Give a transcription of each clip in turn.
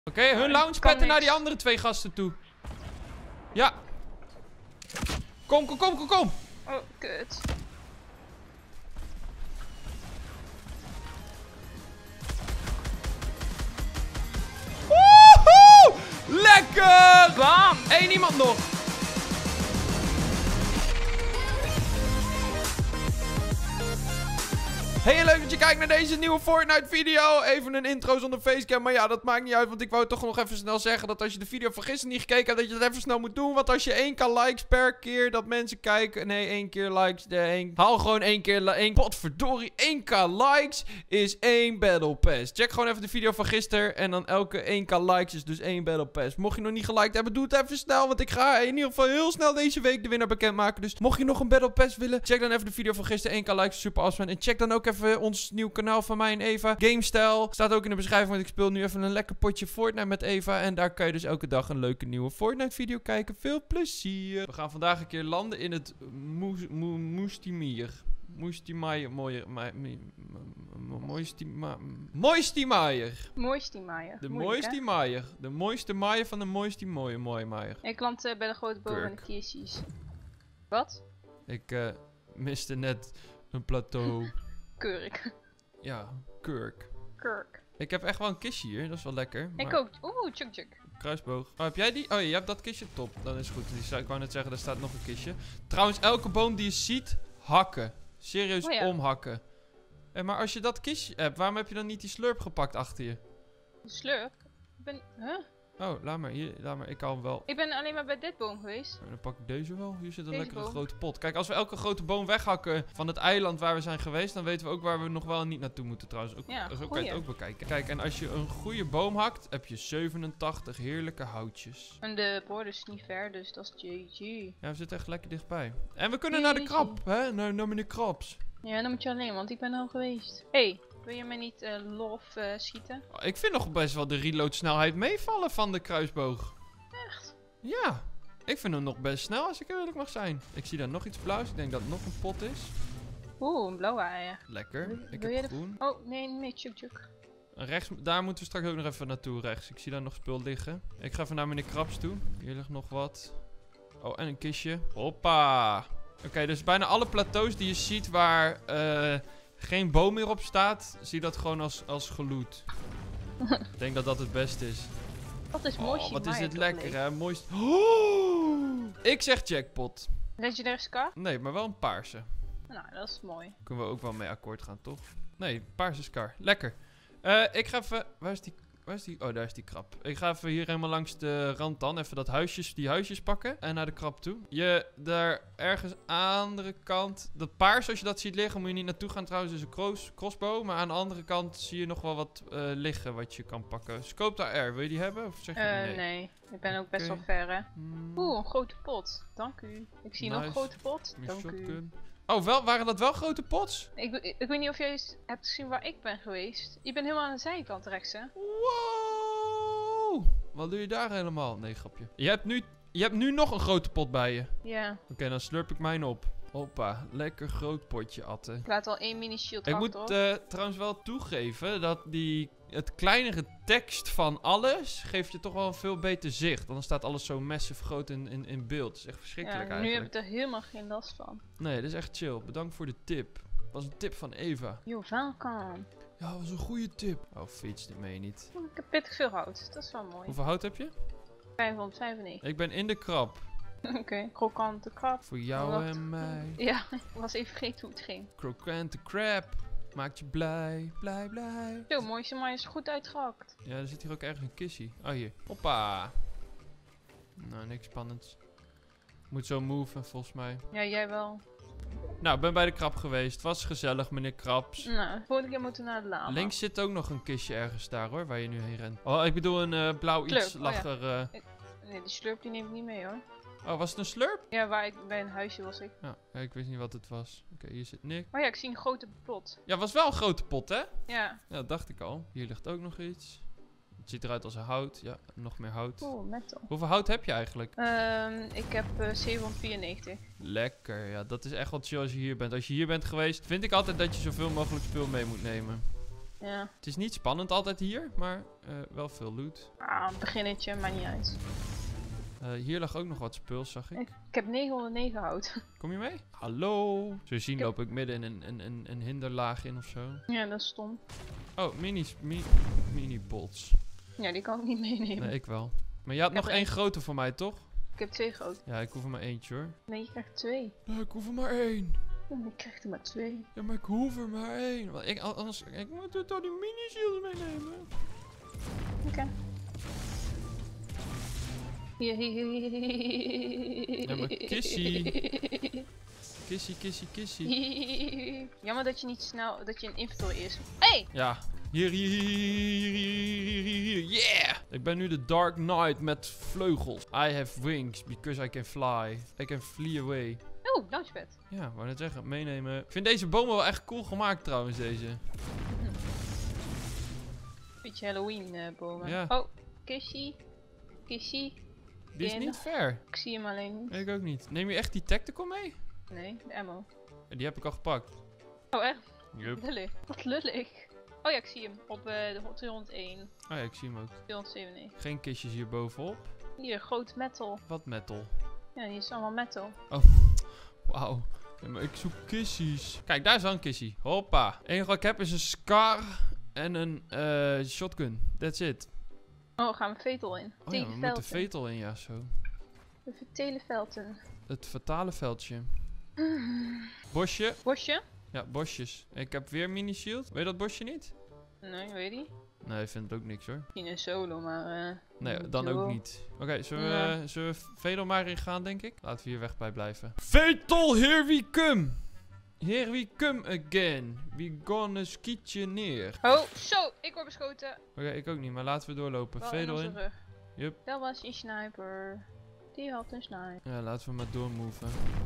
Oké, hun launchpadden naar die andere 2 gasten toe. Ja. Kom. Oh, kut. Woehoe! Lekker! Bam! 1 iemand nog. Hey, leuk dat je kijkt naar deze nieuwe Fortnite video. Even een intro zonder facecam, maar ja, dat maakt niet uit. Want ik wou toch nog even snel zeggen dat als je de video van gisteren niet gekeken hebt, dat je dat even snel moet doen. Want als je 1k likes per keer dat mensen kijken, nee, 1 keer likes, haal gewoon 1 keer, potverdorie, 1k likes is 1 Battle Pass. Check gewoon even de video van gisteren en dan elke 1k likes is dus 1 Battle Pass. Mocht je nog niet geliked hebben, doe het even snel, want ik ga in ieder geval heel snel deze week de winnaar bekendmaken. Dus mocht je nog een Battle Pass willen, check dan even de video van gisteren, 1k likes, super awesome. En check dan ook even ons nieuw kanaal van mij en Eva, GameStyle. Staat ook in de beschrijving, want ik speel nu even een lekker potje Fortnite met Eva. En daar kan je dus elke dag een leuke nieuwe Fortnite video kijken. Veel plezier. We gaan vandaag een keer landen in het Moestimier. Moestimaier. Moistimaier. Mooistimaier. De Moistimaier. De mooiste maaier van de mooiste mooie maaier. Ik land bij de grote boom en de kiertjes. Wat? Ik miste net een plateau. Kurk. Ja, kurk. Kurk. Ik heb echt wel een kistje hier, dat is wel lekker. Ik ook. Oeh, tjuk. Kruisboog. Oh, heb jij die? Oh, je hebt dat kistje? Top. Dan is het goed. Ik wou net zeggen, er staat nog een kistje. Trouwens, elke boom die je ziet, hakken. Serieus omhakken. Maar als je dat kistje hebt, waarom heb je dan niet die slurp gepakt achter je? De slurp? Ik ben... Huh? Oh, laat maar. Hier, laat maar. Ik kan hem wel. Ik ben alleen maar bij dit boom geweest. Dan pak ik deze wel. Hier zit een Deze lekkere boom. grote pot. Kijk, als we elke grote boom weghakken van het eiland waar we zijn geweest, dan weten we ook waar we nog wel niet naartoe moeten trouwens. Ook, Ja, zo kan je het ook bekijken. Kijk, en als je een goede boom hakt, heb je 87 heerlijke houtjes. En de borden is niet ver, dus dat is GG. Ja, we zitten echt lekker dichtbij. En we kunnen naar de krab, hè? Naar meneer Krabs. Ja, dan moet je alleen, want ik ben al geweest. Hey, wil je mij niet lof schieten? Ik vind nog best wel de reload snelheid meevallen van de kruisboog. Echt? Ja, ik vind hem nog best snel als ik eerlijk mag zijn. Ik zie daar nog iets blauws. Ik denk dat het nog een pot is. Oeh, een blauwe eier. Lekker. Ik Wil heb je groen. Oh, nee, tjuk. Rechts, daar moeten we straks ook nog even naartoe rechts. Ik zie daar nog spul liggen. Ik ga even naar meneer Krabs toe. Hier ligt nog wat. Oh, en een kistje. Hoppa. Oké, dus bijna alle plateaus die je ziet waar geen boom meer op staat, zie je dat gewoon als geloot. Ik denk dat dat het beste is. Dat is mooi. Oh, wat is dit lekker, hè? Mooist. Oh! Ik zeg jackpot. Legendary Scar? Nee, maar wel een paarse. Nou, dat is mooi. Kunnen we ook wel mee akkoord gaan, toch? Nee, paarse scar. Lekker. Ik ga even... Waar is die... Oh, daar is die krab. Ik ga even hier helemaal langs de rand dan. Even die huisjes pakken. En naar de krab toe. Daar ergens aan de andere kant... Dat paars, als je dat ziet liggen, moet je niet naartoe gaan trouwens. Dus een crossbow. Maar aan de andere kant zie je nog wel wat liggen wat je kan pakken. Scope AR, wil je die hebben? Of zeg je nee? Nee. Ik ben ook best wel ver, hè. Oeh, een grote pot. Dank u. Ik zie nog een grote pot. Dank u. Oh, waren dat wel grote pots? Ik weet niet of jij hebt gezien waar ik ben geweest. Je bent helemaal aan de zijkant rechts, hè? Wow! Wat doe je daar helemaal? Nee, grapje. Je hebt nu nog een grote pot bij je. Ja. Oké, dan slurp ik mijn op. Hoppa, lekker groot potje, Atte. Ik laat al 1 mini shield Ik achter, moet trouwens wel toegeven dat het kleinere tekst van alles geeft je toch wel een veel beter zicht. Want dan staat alles zo massive groot in beeld. Dat is echt verschrikkelijk eigenlijk. Nu heb ik er helemaal geen last van. Nee, dat is echt chill. Bedankt voor de tip. Dat was een tip van Eva. Yo, welkom. Ja, dat was een goede tip. Oh, fiets, dit meen je niet. Ik heb pittig veel hout. Dat is wel mooi. Hoeveel hout heb je? 595. Ik ben in de krab. Oké, krokante krab. Voor jou en mij. Ja, ik was even vergeten hoe het ging. Krokante crab. Maakt je blij, blij. Zo, mooiste maar is goed uitgehakt. Ja, er zit hier ook ergens een kissie. Oh, hier. Hoppa. Nou, niks spannends. Moet zo moven, volgens mij. Ja, jij wel. Nou, ik ben bij de krab geweest. Was gezellig, meneer Krabs. Nou, de volgende keer moeten we naar de lama. Links zit ook nog een kistje ergens daar, hoor, waar je nu heen rent. Oh, ik bedoel een blauw Slurp, iets lag er... Nee, die slurp die neem ik niet mee, hoor. Oh, was het een slurp? Ja, bij een huisje was ik. Ja, ik wist niet wat het was. Oké, hier zit niks. Oh ja, ik zie een grote pot. Ja, was wel een grote pot, hè? Ja. Ja, dat dacht ik al. Hier ligt ook nog iets. Het ziet eruit als een hout. Ja, nog meer hout. Oeh, metal. Hoeveel hout heb je eigenlijk? Ik heb 794. Lekker, ja, dat is echt wat chill als je hier bent. Als je hier bent geweest, vind ik altijd dat je zoveel mogelijk spul mee moet nemen. Ja. Het is niet spannend altijd hier, maar wel veel loot. Ah, een beginnetje, maar niet uit. Hier lag ook nog wat spul, zag ik. Ik heb 909 hout. Kom je mee? Hallo? Zul je zien, loop ik midden in een hinderlaag in of zo. Ja, dat is stom. Oh, mini-pots. Ja, die kan ik niet meenemen. Nee, ik wel. Maar je had nog één grote voor mij, toch? Ik heb 2 grote. Ja, ik hoef er maar eentje, hoor. Nee, je krijgt 2. Nee, ik hoef er maar 1. Ja, ik krijg er maar 2. Ja, maar ik hoef er maar 1. Want ik moet toch die mini-shields meenemen. Oké. Ja, maar Kissy. Kissy. Jammer dat je niet snel, dat je een inventory is. Hey! Ja. Hier. Yeah! Ik ben nu de Dark Knight met vleugels. I have wings because I can fly. I can flee away. Oeh, launchpad. Ja, wou net zeggen, meenemen. Ik vind deze bomen wel echt cool gemaakt trouwens, deze. Beetje Halloween bomen. Ja. Oh, Kissy. Die is niet ver. Ik zie hem alleen niet. Ik ook niet. Neem je echt die tactical mee? Nee, de ammo. Die heb ik al gepakt. Oh, echt? Yup. Lullig. Wat lullig. Oh ja, ik zie hem. Op de 201. Oh ja, ik zie hem ook. 297. Geen kistjes hier bovenop. Hier, groot metal. Wat metal? Ja, die is allemaal metal. Wauw. Ja, maar ik zoek kistjes. Kijk, daar is wel een kissie. Hoppa. Het enige wat ik heb is een scar en een shotgun. That's it. Oh, gaan we Fatal in. Oh ja, we moeten Fatal in, ja, zo. De fatale velden. Het fatale veldje. Bosje. Bosje? Ja, bosjes. Ik heb weer mini-shield. Weet je dat bosje niet? Nee, weet je. Nee, ik vind het ook niks hoor. Misschien een solo, maar... Nee, dan zo. ook niet. Oké, zullen we Fatal maar in gaan, denk ik? Laten we hier weg bij blijven. Fatal, here we come! Here we come again. We gonna skiet je neer. Oh, zo! Ik word beschoten. Oké, ik ook niet, maar laten we doorlopen. Wel Fatal in. in. Rug. Yup. Dat was een sniper. Die had een sniper. Ja, laten we maar doormoven.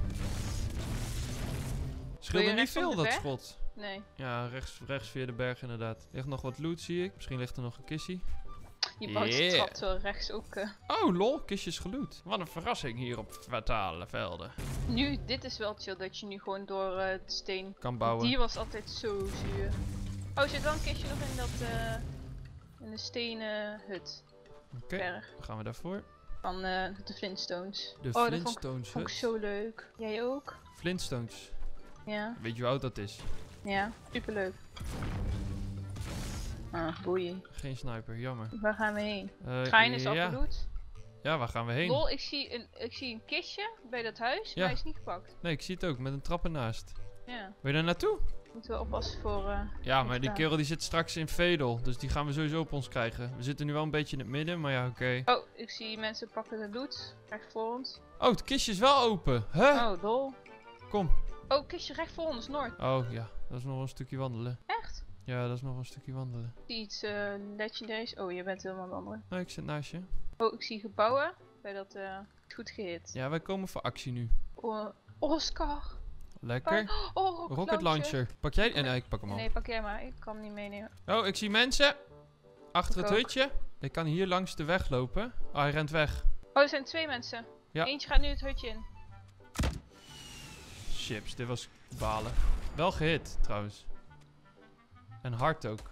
Scheelde niet veel, dat schot. Nee. Ja, rechts via de berg inderdaad. Ligt nog wat loot, zie ik. Misschien ligt er nog een kissie. Je bouwt de trap zo rechts ook. Oh, lol, kistjes geloot. Wat een verrassing hier op fatale velden. Nu, dit is wel chill dat je nu gewoon door de steen kan bouwen. Die was altijd zo zuur. Oh, er zit wel een kistje nog in dat in de stenen hut. Oké, dan gaan we daarvoor. Van de Flintstones. De Flintstones dat vond ik zo leuk. Jij ook? Flintstones. Ja. Weet je hoe oud dat is? Ja, superleuk. Ah, boeien. Geen sniper, jammer. Waar gaan we heen? Trein is al gedoet. Ja, waar gaan we heen? Lol, ik zie een kistje bij dat huis, maar hij is niet gepakt. Nee, ik zie het ook, met een trap ernaast. Ja. Wil je daar naartoe? Moeten we oppassen voor... ja, maar die kerel die zit straks in Fatal, dus die gaan we sowieso op ons krijgen. We zitten nu wel een beetje in het midden, maar ja, oké. Oh, ik zie mensen pakken de loot. Recht voor ons. Oh, het kistje is wel open. Huh? Oh, lol. Kom. Oh, kistje recht voor ons, Noord. Oh, ja. Dat is nog een stukje wandelen. Echt? Ja, dat is nog een stukje wandelen. Ik zie iets legendaries. Oh, je bent helemaal wandelen. Oh, ik zit naast je. Oh, ik zie gebouwen. Bij dat goed gehit. Ja, wij komen voor actie nu. Oscar. Lekker. Oh, rocket launcher. Pak jij? Nee, ik pak hem al. Nee, pak jij maar. Ik kan hem niet meenemen. Oh, ik zie mensen. Achter het hutje. Ik kan hier langs de weg lopen. Oh, hij rent weg. Oh, er zijn 2 mensen. Ja. Eentje gaat nu het hutje in. Chips, dit was balen. Wel gehit, trouwens. En hard ook.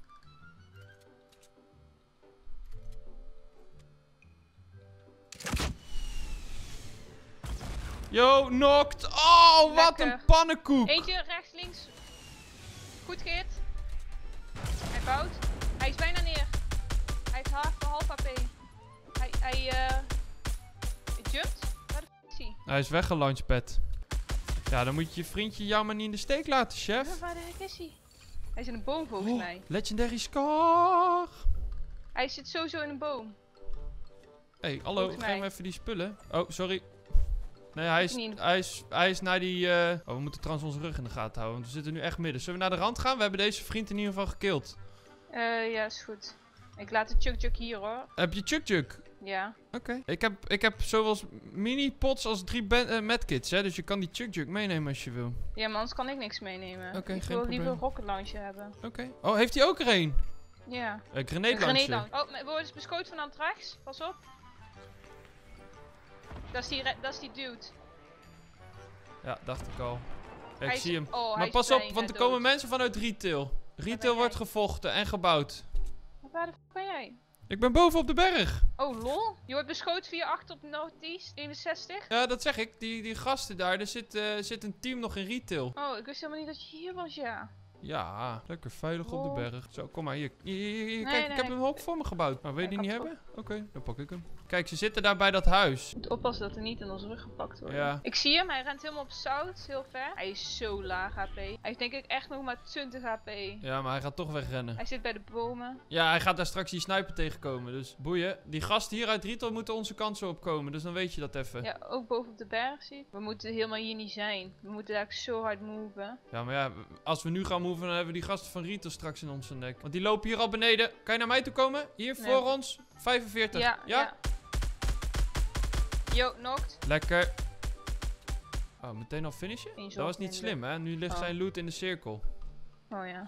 Yo, knocked! Oh, lekker. Wat een pannenkoek! Eentje rechts, links. Goed gehit. Hij bouwt. Hij is bijna neer. Hij heeft half HP. Hij jumpt. Waar de f is hij? Hij is weggelunchpad. Ja, dan moet je je vriendje jammer niet in de steek laten, chef. Waar de heck is hij? Hij is in een boom volgens mij. Legendary scar! Hij zit sowieso in een boom. Hey, hallo, geef me even die spullen. Oh, sorry. Nee, hij is naar die... Oh, we moeten trouwens onze rug in de gaten houden, want we zitten nu echt midden. Zullen we naar de rand gaan? We hebben deze vriend in ieder geval gekild. Ja, is goed. Ik laat de Chuk hier hoor. Heb je Chuk? Ja. Oké. Ik heb zowel mini-pots als 3 medkits, hè. Dus je kan die Chuk meenemen als je wil. Ja, maar anders kan ik niks meenemen. Oké, ik geen wil probleem. liever een rocket launcher hebben. Oké. Oh, heeft hij ook er een? Ja. Grenade launcher. Oh, we worden dus beschoten van aan het rechts. Pas op. Dat is die dude. Ja, dacht ik al. Ik Hij zie hem. Oh, maar pas op, want er komen mensen vanuit retail. Retail wordt gevochten en gebouwd. Waar de fuck ben jij? Ik ben boven op de berg. Oh lol. Je wordt beschoten via 8 op Northeast 61. Ja, dat zeg ik. Die gasten daar, er zit een team nog in retail. Oh, ik wist helemaal niet dat je hier was, ja. Ja, lekker veilig op de berg. Zo, kom maar hier. Kijk, Nee, ik heb een hoop voor me gebouwd. Maar wil je Ja, die ik niet had hebben? Oké, dan pak ik hem. Kijk, ze zitten daar bij dat huis. Moet oppassen dat er niet in onze rug gepakt wordt. Ja. Ik zie hem, hij rent helemaal op zout, heel ver. Hij is zo laag HP. Hij heeft denk ik echt nog maar 20 HP. Ja, maar hij gaat toch wegrennen. Hij zit bij de bomen. Ja, hij gaat daar straks die sniper tegenkomen. Dus boeien. Die gasten hier uit retail moeten onze kansen opkomen. Dus dan weet je dat even. Ja, ook boven op de berg zie ik. We moeten helemaal hier niet zijn. We moeten eigenlijk zo hard moven. Ja, maar ja, als we nu gaan moven, dan hebben we die gasten van retail straks in onze nek. Want die lopen hier al beneden. Kan je naar mij toe komen? Hier, Nee. voor ons. 45. Ja? Yo, knocked. Lekker. Oh, meteen al finishen? Eén Dat was niet minder. slim, hè? Nu ligt Oh. zijn loot in de cirkel. Oh ja.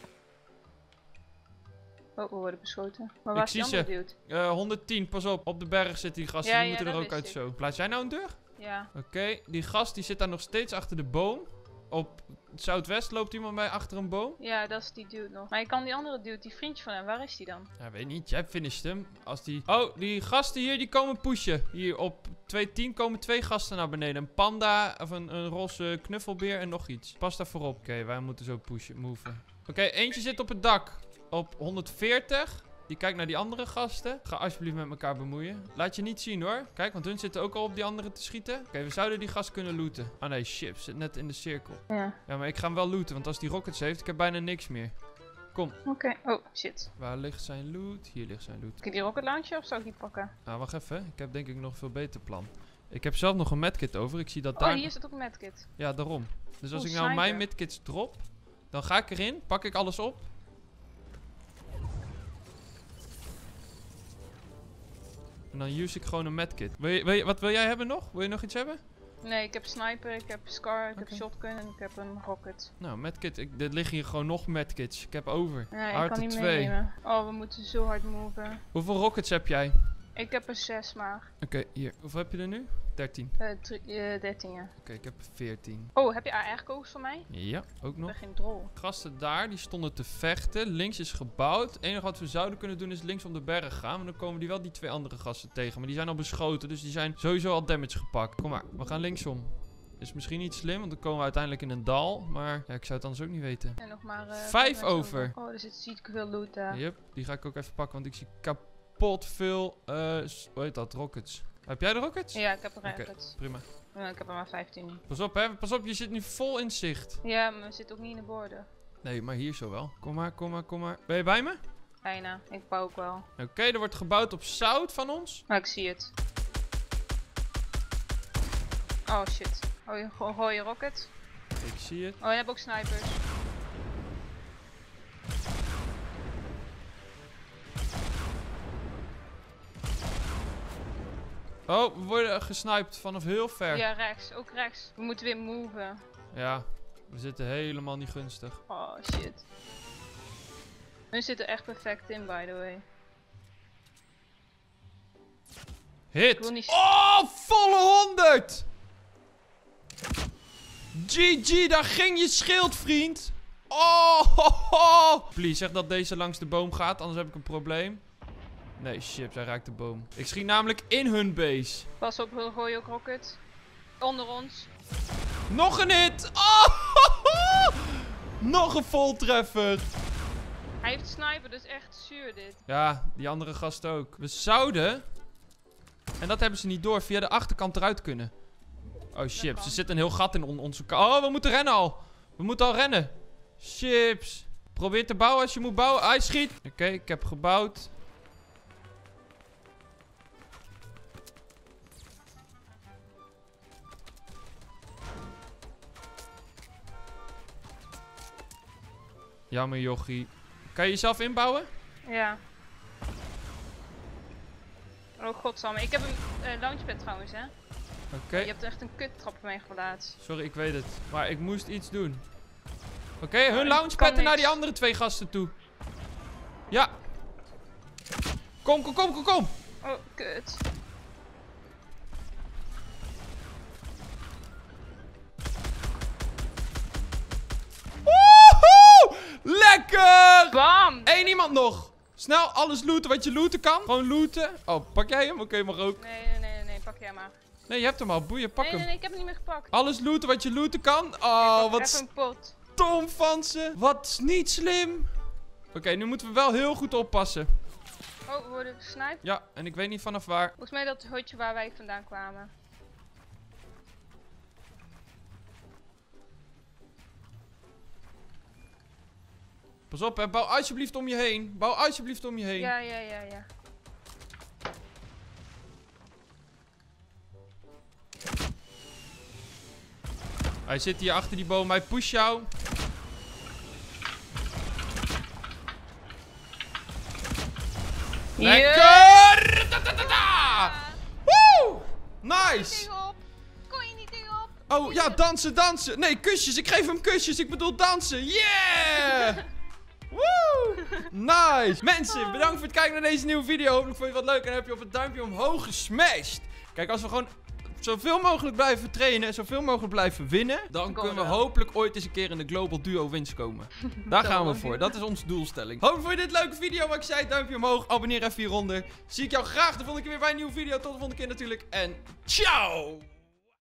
Oh, we worden beschoten. Maar waar is zie die andere dude? 110, pas op. Op de berg zitten die gasten. Ja, die ja, moeten er dat ook uit wist ik. zo. Plaats jij nou een deur? Ja. Oké, die gast die zit daar nog steeds achter de boom. Op het zuidwest loopt iemand bij achter een boom. Ja, dat is die dude nog. Maar je kan die andere dude, die vriendje van hem, waar is die dan? Ja, weet niet. Jij finisht hem. Als die... Oh, die gasten hier, die komen pushen. Hier op 210 komen 2 gasten naar beneden. Een panda, of een roze knuffelbeer en nog iets. Pas daar voorop. Oké, wij moeten zo pushen, moven. Oké, eentje zit op het dak. Op 140. Die kijkt naar die andere gasten. Ga alsjeblieft met elkaar bemoeien. Laat je niet zien hoor. Kijk, want hun zitten ook al op die andere te schieten. Oké, we zouden die gast kunnen looten. Ah nee, shit. Zit net in de cirkel. Ja. Ja, maar ik ga hem wel looten. Want als die rockets heeft, ik heb bijna niks meer. Kom. Oké. Oh, shit. Waar ligt zijn loot? Hier ligt zijn loot. Heb je die rocket launcher of zou ik die pakken? Nou, wacht even. Ik heb denk ik nog een veel beter plan. Ik heb zelf nog een medkit over. Ik zie dat Oh, daar... hier zit ook een medkit. Ja, daarom. Dus als Oeh, ik nou mijn sniper. medkits drop, dan ga ik erin, pak ik alles op. En dan use ik gewoon een medkit. Wat wil jij hebben nog? Wil je nog iets hebben? Nee, ik heb sniper, ik heb scar, ik heb Oké. shotgun en ik heb een rocket. Nou, medkit. Er liggen hier gewoon nog medkits. Ik heb over. Nee, ik Harte kan niet 2. meenemen. Oh, we moeten zo hard moven. Hoeveel rockets heb jij? Ik heb er 6 maar. Oké, hier. Hoeveel heb je er nu? 13. 13 ja. Oké, ik heb 14. Oh, heb je AR-kogels voor mij? Ja, ook Ik nog. ben geen drol. Gasten daar, die stonden te vechten. Links is gebouwd. Het enige wat we zouden kunnen doen is links om de berg gaan. Maar dan komen die wel die 2 andere gasten tegen. Maar die zijn al beschoten, dus die zijn sowieso al damage gepakt. Kom maar, we gaan linksom. Is misschien niet slim, want dan komen we uiteindelijk in een dal. Maar ja, ik zou het anders ook niet weten. En nog maar 5 over. Oh, er zit ziek veel loot daar. Yep, die ga ik ook even pakken, want ik zie kapot veel, hoe heet dat, rockets. Heb jij de rockets? Ja, ik heb er Oké. rockets. Prima. Ik heb er maar 15. Pas op, hè. Pas op, je zit nu vol in zicht. Ja, maar we zitten ook niet in de borden. Nee, maar hier zo wel. Kom maar, kom maar, kom maar. Ben je bij me? Bijna. Ik bouw ook wel. Oké, er wordt gebouwd op zout van ons. Maar ik zie het. Oh shit. Gooi je rocket. Ik zie het. Oh, je hebt ook snipers. Oh, we worden gesniped vanaf heel ver. Ja, rechts. Ook rechts. We moeten weer moven. Ja, we zitten helemaal niet gunstig. Oh shit. Hun zitten echt perfect in, by the way. Ik wil Hit! niet... Oh, volle 100! GG, daar ging je schild, vriend! Oh, ho, ho. Please, zeg dat deze langs de boom gaat, anders heb ik een probleem. Nee, shit, hij raakt de boom. Ik schiet namelijk in hun base. Pas op, we gooien ook rocket. Onder ons. Nog een hit! Oh, ho, ho. Nog een voltreffer! Hij heeft sniper, dus echt zuur dit. Ja, die andere gast ook. We zouden, en dat hebben ze niet door, via de achterkant eruit kunnen. Oh shit, kan. ze zitten een heel gat in onze kant. Oh, we moeten rennen al. We moeten al rennen. Chips. Probeer te bouwen als je moet bouwen. Hij schiet. Oké, ik heb gebouwd. Jammer, jochie. Kan je jezelf inbouwen? Ja. Oh godsamme. Ik heb een launchpad trouwens, hè. Oké. Je hebt echt een kuttrap op mij geplaatst. Sorry, ik weet het. Maar ik moest iets doen. Oké, hun ik launchpad kan naar die niks. andere 2 gasten toe. Ja. Kom, kom, kom, kom, kom. Oh, kut. Woehoe! Lekker! Bam! Eén iemand nog. Snel, alles looten wat je looten kan. Gewoon looten. Oh, pak jij hem? Oké, mag ook. Nee, pak jij maar. Nee, je hebt hem al. Boeien, pak hem. Nee, ik heb hem niet meer gepakt. Alles looten wat je looten kan. Oh, wat Even een pot. stom van ze. Wat niet slim. Oké, nu moeten we wel heel goed oppassen. Oh, we worden gesniped. Ja, en ik weet niet vanaf waar. Volgens mij dat hutje waar wij vandaan kwamen. Pas op, hè. Bouw alsjeblieft om je heen. Bouw alsjeblieft om je heen. Ja. Hij zit hier achter die boom. Hij pusht jou. Lekker! Woe! Nice! Tegenop. Kon je niet tegenop. Oh, ja, dansen. Nee, kusjes. Ik geef hem kusjes. Ik bedoel dansen. Yeah! Woe! Nice! Mensen, bedankt voor het kijken naar deze nieuwe video. Hopelijk vond je het wat leuk en heb je op het duimpje omhoog gesmashed. Kijk, als we gewoon zoveel mogelijk blijven trainen en zoveel mogelijk blijven winnen, dan kunnen we hopelijk ooit eens een keer in de Global Duo wins komen. Daar gaan we voor. Dat is onze doelstelling. Hopelijk vond je dit een leuke video. Wat ik zei, duimpje omhoog. Abonneer even hieronder. Zie ik jou graag de volgende keer weer bij een nieuwe video. Tot de volgende keer natuurlijk. En ciao!